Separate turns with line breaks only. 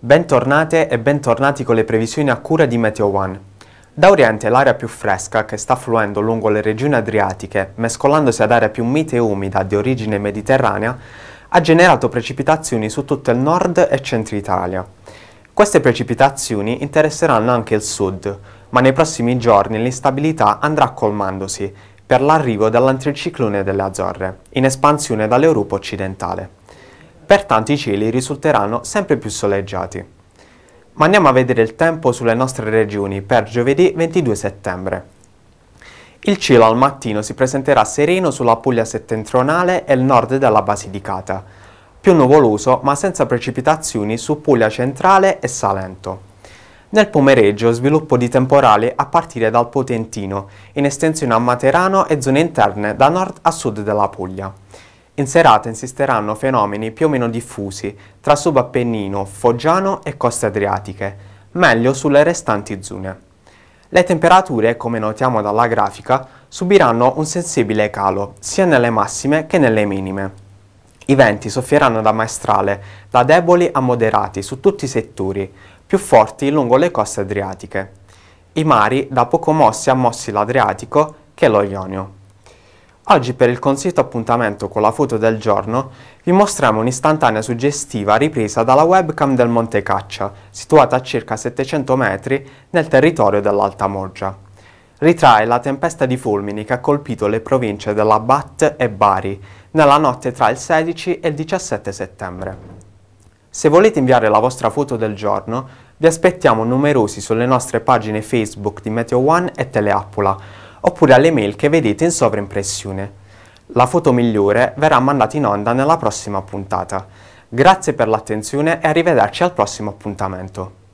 Bentornate e bentornati con le previsioni a cura di Meteo One. Da oriente l'aria più fresca che sta fluendo lungo le regioni adriatiche, mescolandosi ad aria più mite e umida di origine mediterranea, ha generato precipitazioni su tutto il nord e centro Italia. Queste precipitazioni interesseranno anche il sud, ma nei prossimi giorni l'instabilità andrà colmandosi per l'arrivo dell'anticiclone delle Azzorre, in espansione dall'Europa occidentale. Pertanto i cieli risulteranno sempre più soleggiati. Ma andiamo a vedere il tempo sulle nostre regioni per giovedì 22 settembre. Il cielo al mattino si presenterà sereno sulla Puglia settentrionale e il nord della Basilicata, più nuvoloso ma senza precipitazioni su Puglia centrale e Salento. Nel pomeriggio sviluppo di temporali a partire dal Potentino, in estensione a Materano e zone interne da nord a sud della Puglia. In serata insisteranno fenomeni più o meno diffusi tra subappennino, foggiano e coste adriatiche, meglio sulle restanti zone. Le temperature, come notiamo dalla grafica, subiranno un sensibile calo, sia nelle massime che nelle minime. I venti soffieranno da maestrale, da deboli a moderati su tutti i settori, più forti lungo le coste adriatiche. I mari da poco mossi a mossi l'Adriatico che lo Ionio. Oggi per il consueto appuntamento con la foto del giorno vi mostriamo un'istantanea suggestiva ripresa dalla webcam del Monte Caccia, situata a circa 700 metri nel territorio dell'Alta Moggia. Ritrae la tempesta di fulmini che ha colpito le province della Bat e Bari nella notte tra il 16 e il 17 settembre. Se volete inviare la vostra foto del giorno, vi aspettiamo numerosi sulle nostre pagine Facebook di Meteo One e Teleappola, oppure alle mail che vedete in sovraimpressione. La foto migliore verrà mandata in onda nella prossima puntata. Grazie per l'attenzione e arrivederci al prossimo appuntamento.